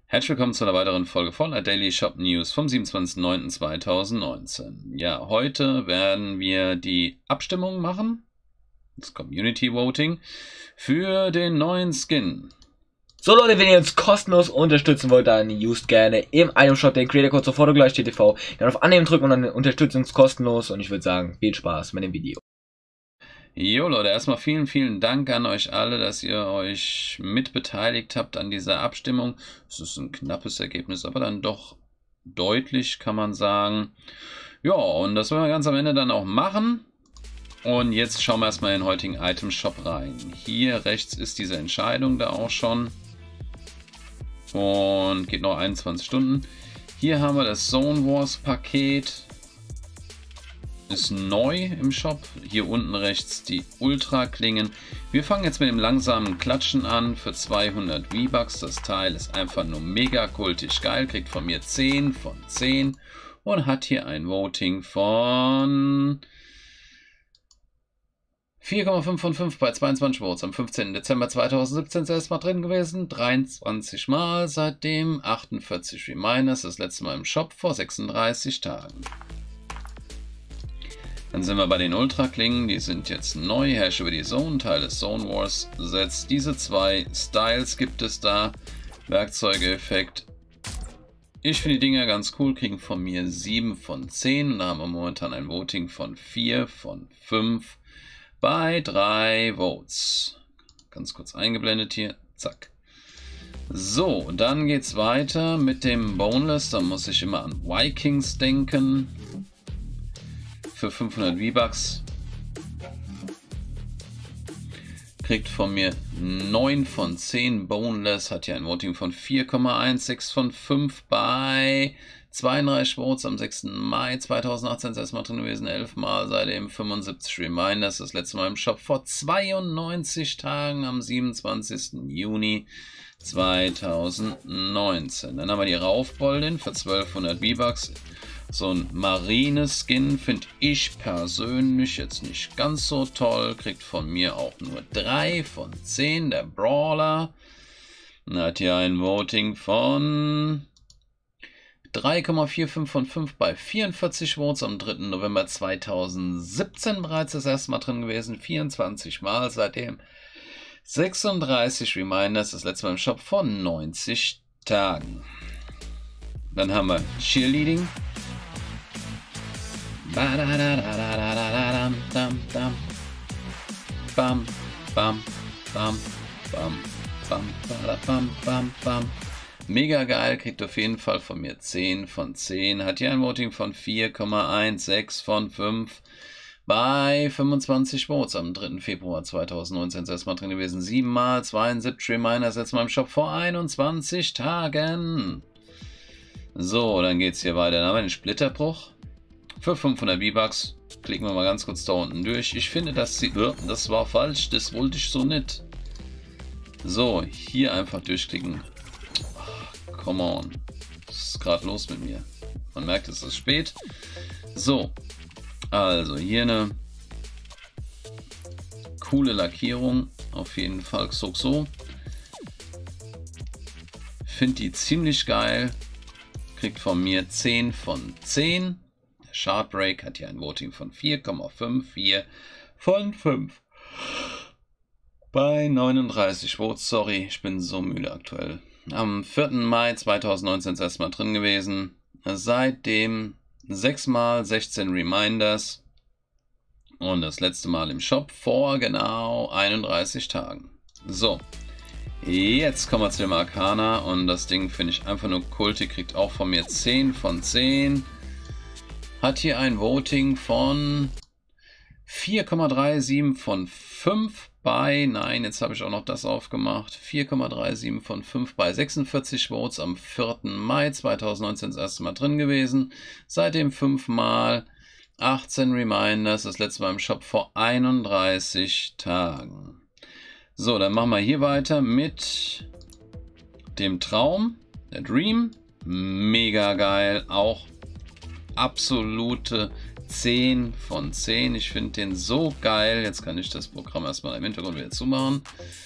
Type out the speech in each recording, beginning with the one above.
Herzlich willkommen zu einer weiteren Folge von Daily Shop News vom 27.09.2019. Ja, heute werden wir die Abstimmung machen, das Community Voting, für den neuen Skin. So Leute, wenn ihr uns kostenlos unterstützen wollt, dann used gerne im Item Shop den Creator Code sofort gleich TV. Dann auf Annehmen drücken und dann unterstützen uns kostenlos und ich würde sagen, viel Spaß mit dem Video. Jo Leute, erstmal vielen Dank an euch alle, dass ihr euch mitbeteiligt habt an dieser Abstimmung. Es ist ein knappes Ergebnis, aber dann doch deutlich, kann man sagen. Ja, und das werden wir ganz am Ende dann auch machen. Und jetzt schauen wir erstmal in den heutigen Item Shop rein. Hier rechts ist diese Entscheidung da auch schon. Und geht noch 21 Stunden. Hier haben wir das Zone Wars Paket. Ist neu im Shop. Hier unten rechts die Ultra-Klingen. Wir fangen jetzt mit dem langsamen Klatschen an für 200 V-Bucks. Das Teil ist einfach nur mega kultig geil. Kriegt von mir 10 von 10 und hat hier ein Voting von 4,5 von 5 bei 22 Votes. Am 15. Dezember 2017 ist erstmal drin gewesen. 23 Mal seitdem. 48 Reminders. Das letzte Mal im Shop vor 36 Tagen. Dann sind wir bei den Ultra-Klingen, die sind jetzt neu. Herrsche über die Zone, Teil des Zone Wars. Setzt diese zwei Styles gibt es da. Werkzeuge-Effekt. Ich finde die Dinger ganz cool, kriegen von mir 7 von 10. Und da haben wir momentan ein Voting von 4 von 5 bei 3 Votes. Ganz kurz eingeblendet hier. Zack. So, dann geht es weiter mit dem Boneless. Da muss ich immer an Vikings denken. Für 500 V-Bucks. Kriegt von mir 9 von 10 Boneless. Hat hier ein Voting von 4,16 von 5 bei 32 Votes. Am 6. Mai 2018 ist erstmal drin gewesen. 11 Mal seitdem 75 Reminders. Das letzte Mal im Shop vor 92 Tagen am 27. Juni 2019. Dann haben wir die Raufboldin für 1200 V-Bucks. So ein Marine-Skin finde ich persönlich jetzt nicht ganz so toll. Kriegt von mir auch nur 3 von 10. Der Brawler. Und hat hier ein Voting von 3,45 von 5 bei 44 Votes. Am 3. November 2017 bereits das erste Mal drin gewesen. 24 Mal seitdem. 36 Reminders. Das letzte Mal im Shop vor 90 Tagen. Dann haben wir Cheerleading. Bam, bam, bam, bam, bam, bam, bam, bam. Mega geil, kriegt auf jeden Fall von mir 10 von 10. Hat hier ein Voting von 4,16 von 5 bei 25 Votes. Am 3. Februar 2019 ist erstmal drin gewesen. 7 Mal, 72 Reminders jetzt mal im Shop vor 21 Tagen. So, dann geht es hier weiter. Dann haben wir den Splitterbruch. Für 500 V-Bucks klicken wir mal ganz kurz da unten durch. Ich finde, das war falsch, das wollte ich so nicht. So, hier einfach durchklicken. Oh, come on. Was ist gerade los mit mir? Man merkt, es ist spät. So, also hier eine coole Lackierung. Auf jeden Fall so. Finde die ziemlich geil. Kriegt von mir 10 von 10. Shardbreak hat hier ein Voting von 4,54 von 5 bei 39 Votes. Sorry, ich bin so müde aktuell. Am 4. Mai 2019 ist erstmal drin gewesen. Seitdem 6 Mal 16 Reminders. Und das letzte Mal im Shop vor genau 31 Tagen. So, jetzt kommen wir zu dem Arcana. Und das Ding finde ich einfach nur kultig. Kriegt auch von mir 10 von 10. Hat hier ein Voting von 4,37 von 5 bei, nein, jetzt habe ich auch noch das aufgemacht, 4,37 von 5 bei 46 Votes. Am 4. Mai 2019 das erste Mal drin gewesen. Seitdem 5 Mal, 18 Reminders, das letzte Mal im Shop vor 31 Tagen. So, dann machen wir hier weiter mit dem Traum, der Dream. Mega geil, auch absolute 10 von 10. Ich finde den so geil. Jetzt kann ich das Programm erstmal im Hintergrund wieder zumachen.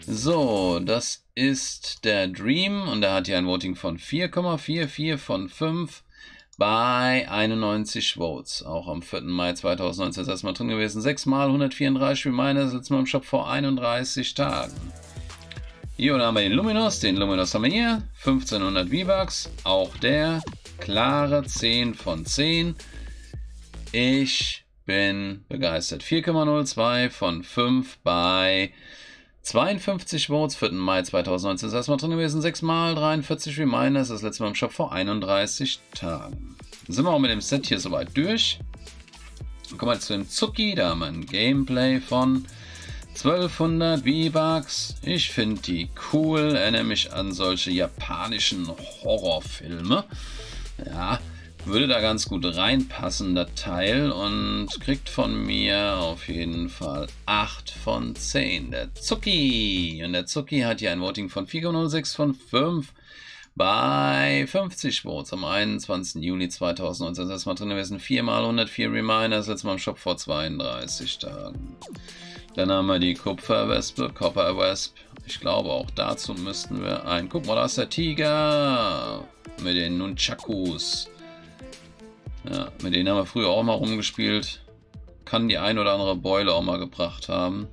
So, das ist der Dream und der hat hier ein Voting von 4,44 von 5 bei 91 Votes. Auch am 4. Mai 2019 ist erstmal drin gewesen. 6 mal 134 Reminders, letztes Mal im Shop vor 31 Tagen. Hier, und dann haben wir den Luminous haben wir hier, 1500 V-Bucks, auch der, klare 10 von 10. Ich bin begeistert. 4,02 von 5 bei 52 Votes, 4. Mai 2019 ist erstmal drin gewesen, 6 mal 43 Reminders, das letzte Mal im Shop vor 31 Tagen. Sind wir auch mit dem Set hier soweit durch. Dann kommen wir zu dem Zucki, da haben wir ein Gameplay von 1200 V-Bucks. Ich finde die cool, erinnere mich an solche japanischen Horrorfilme. Ja, würde da ganz gut reinpassen, das Teil, und kriegt von mir auf jeden Fall 8 von 10. Der Zucki. Und der Zucki hat hier ein Voting von 4,06 von 5 bei 50 Votes am 21. Juli 2019. Das ist erstmal drin gewesen. 4 mal 104 Reminders, letztes Mal im Shop vor 32 Tagen. Dann haben wir die Kupferwespe, Copper Wesp. Ich glaube, auch dazu müssten wir ein... Guck mal, da ist der Tiger mit den Nunchakus. Ja, mit denen haben wir früher auch mal rumgespielt. Kann die ein oder andere Beule auch mal gebracht haben.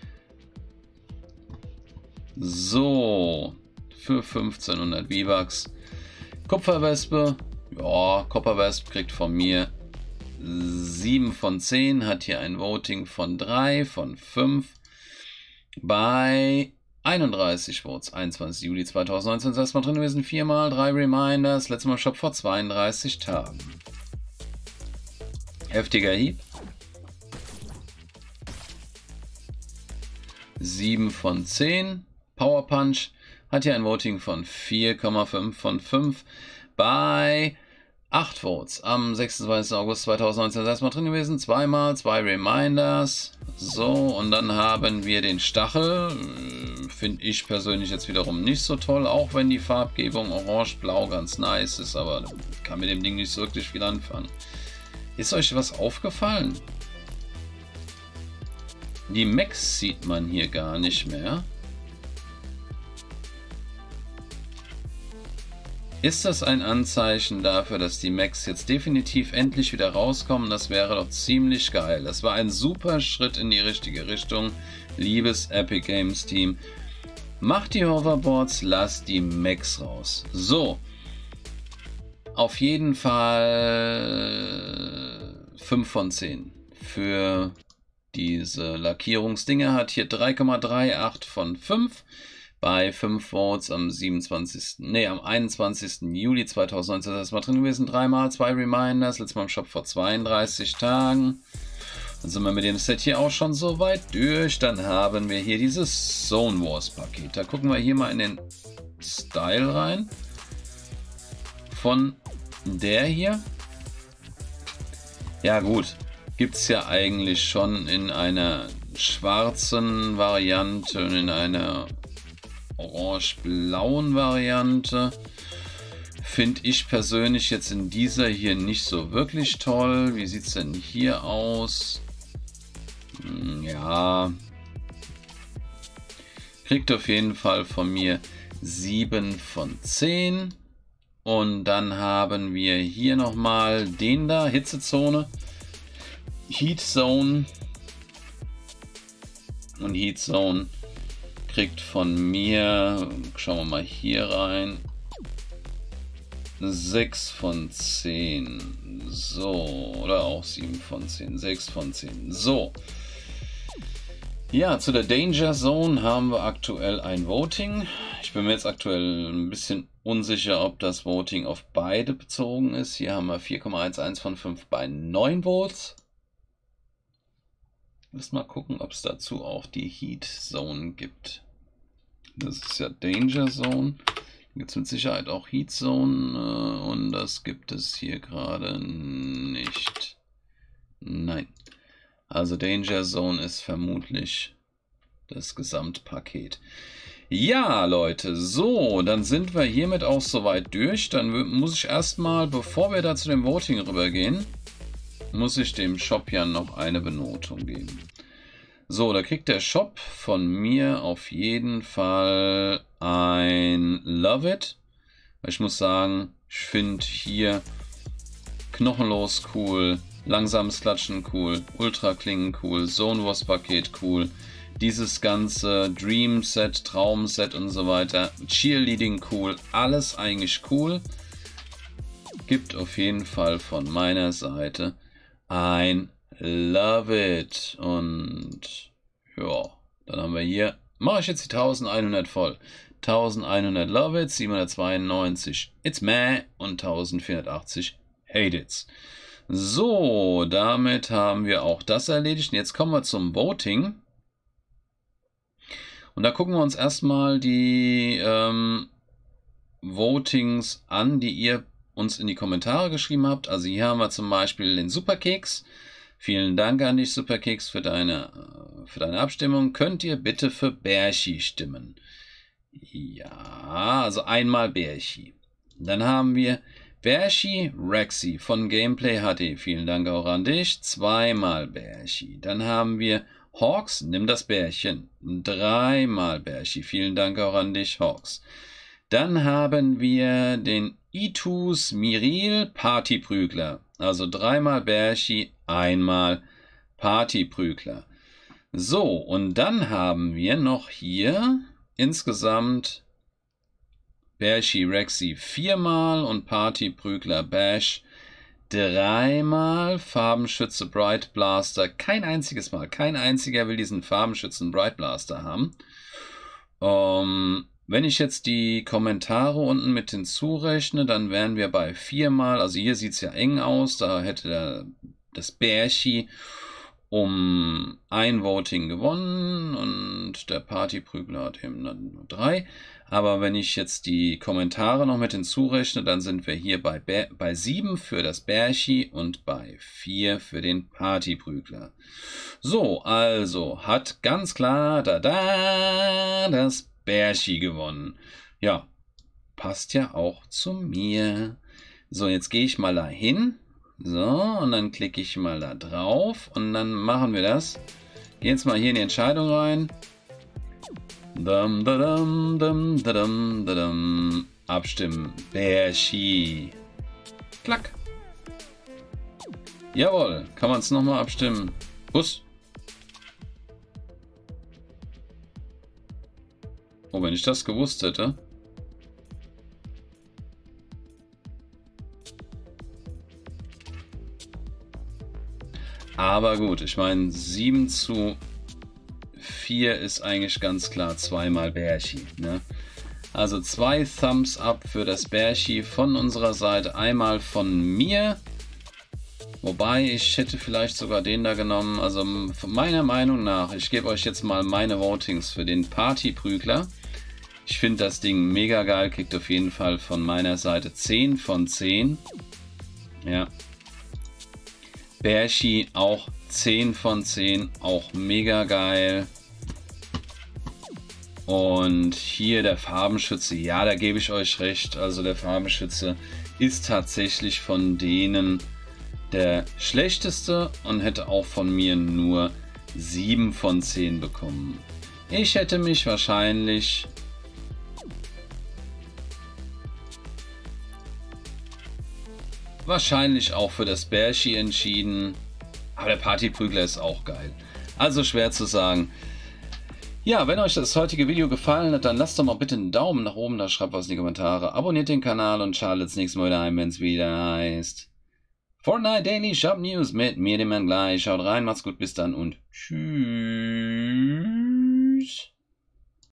So, für 1500 V-Bucks. Kupferwespe. Ja, Copperwesp kriegt von mir 7 von 10. Hat hier ein Voting von 3 von 5. Bei 31 Votes. 21. Juli 2019 ist erstmal drin gewesen. 4 mal 3 Reminders. Letztes Mal Shop vor 32 Tagen. Heftiger Hieb. 7 von 10. Power Punch hat hier ein Voting von 4,5 von 5 bei 8 Votes. Am 26. August 2019 ist erstmal drin gewesen. 2 mal 2 Reminders. So, und dann haben wir den Stachel. Finde ich persönlich jetzt wiederum nicht so toll, auch wenn die Farbgebung orange-blau ganz nice ist, aber kann mit dem Ding nicht so wirklich viel anfangen. Ist euch was aufgefallen? Die Mechs sieht man hier gar nicht mehr. Ist das ein Anzeichen dafür, dass die Mechs jetzt definitiv endlich wieder rauskommen? Das wäre doch ziemlich geil. Das war ein super Schritt in die richtige Richtung. Liebes Epic Games Team. Macht die Hoverboards, lasst die Mechs raus. So. Auf jeden Fall 5 von 10 für diese Lackierungsdinge. Hat hier 3,38 von 5 bei 5 Votes am 21. Juli 2019 ist das mal drin gewesen. 3 mal 2 Reminders, letztes Mal im Shop vor 32 Tagen. Dann sind wir mit dem Set hier auch schon so weit durch. Dann haben wir hier dieses Zone Wars Paket. Da gucken wir hier mal in den Style rein. Von der hier. Ja gut, gibt es ja eigentlich schon in einer schwarzen Variante und in einer orange-blauen Variante. Finde ich persönlich jetzt in dieser hier nicht so wirklich toll. Wie sieht es denn hier aus? Ja, kriegt auf jeden Fall von mir 7 von 10. Und dann haben wir hier nochmal den da, Hitzezone, Heat Zone. Und Heat Zone kriegt von mir, schauen wir mal hier rein, 6 von 10. So, oder auch 7 von 10, 6 von 10. So. Ja, zu der Danger Zone haben wir aktuell ein Voting. Ich bin mir jetzt aktuell ein bisschen unsicher, ob das Voting auf beide bezogen ist. Hier haben wir 4,11 von 5 bei 9 Votes. Müssen mal gucken, ob es dazu auch die Heat Zone gibt. Das ist ja Danger Zone. Gibt es mit Sicherheit auch Heat Zone und das gibt es hier gerade nicht. Nein. Also Danger Zone ist vermutlich das Gesamtpaket. Ja, Leute, so, dann sind wir hiermit auch soweit durch. Dann muss ich erstmal, bevor wir da zu dem Voting rübergehen, muss ich dem Shop ja noch eine Benotung geben. So, da kriegt der Shop von mir auf jeden Fall ein Love It. Ich muss sagen, ich finde hier Knochenlos cool, langsames Klatschen cool, Ultra Klingen cool, Zone Wars Paket cool, dieses ganze Dream Set, Traum Set und so weiter, Cheerleading cool, alles eigentlich cool. Gibt auf jeden Fall von meiner Seite ein Love It. Und ja, dann haben wir hier, mache ich jetzt die 1100 voll. 1100 Love It, 792 It's Meh und 1480 Hate It's. So, damit haben wir auch das erledigt. Und jetzt kommen wir zum Voting. Und da gucken wir uns erstmal die Votings an, die ihr uns in die Kommentare geschrieben habt. Also hier haben wir zum Beispiel den Superkeks. Vielen Dank an dich, Superkeks, für deine Abstimmung. Könnt ihr bitte für Bärchi stimmen? Ja, also einmal Bärchi. Dann haben wir Bärchi Rexy von Gameplay HD. Vielen Dank auch an dich. Zweimal Bärchi. Dann haben wir Hawks, nimm das Bärchen. Dreimal Bärchi. Vielen Dank auch an dich, Hawks. Dann haben wir den Itus Miril Partyprügler. Also dreimal Bärchi, einmal Partyprügler. So, und dann haben wir noch hier insgesamt Bärchi Rexy viermal und Partyprügler Bash dreimal. Farbenschütze Bright Blaster kein einziges Mal. Kein einziger will diesen Farbenschützen Bright Blaster haben. Wenn ich jetzt die Kommentare unten mit hinzurechne, dann wären wir bei viermal. Also hier sieht es ja eng aus. Da hätte das Bärchi um ein Voting gewonnen und der Partyprügler hat eben dann nur 3. Aber wenn ich jetzt die Kommentare noch mit hinzurechne, dann sind wir hier bei 7 für das Bärchi und bei 4 für den Partyprügler. So, also hat ganz klar das Bärchi gewonnen. Ja, passt ja auch zu mir. So, jetzt gehe ich mal da hin. So, und dann klicke ich mal da drauf und dann machen wir das. Gehen jetzt mal hier in die Entscheidung rein. Abstimmen. Bärchi. Klack. Jawohl, kann man es nochmal abstimmen. Bus. Oh, wenn ich das gewusst hätte. Aber gut, ich meine, 7:4 ist eigentlich ganz klar zweimal Bärchi. Ne? Also 2 Thumbs up für das Bärchi von unserer Seite. Einmal von mir. Wobei, ich hätte vielleicht sogar den da genommen. Also von meiner Meinung nach, ich gebe euch jetzt mal meine Votings für den Partyprügler. Ich finde das Ding mega geil. Kriegt auf jeden Fall von meiner Seite 10 von 10. Ja. Bärchi auch 10 von 10, auch mega geil. Und hier der Farbenschütze, ja, da gebe ich euch recht. Also der Farbenschütze ist tatsächlich von denen der schlechteste und hätte auch von mir nur 7 von 10 bekommen. Ich hätte mich wahrscheinlich auch für das Bärchi entschieden, aber der Partyprügler ist auch geil. Also schwer zu sagen. Ja, wenn euch das heutige Video gefallen hat, dann lasst doch mal bitte einen Daumen nach oben da, schreibt was in die Kommentare, abonniert den Kanal und schaltet das nächste Mal wieder ein, wenn es wieder heißt Fortnite Daily Shop News mit mir, dem Mann gleich. Schaut rein, macht's gut, bis dann und tschüss.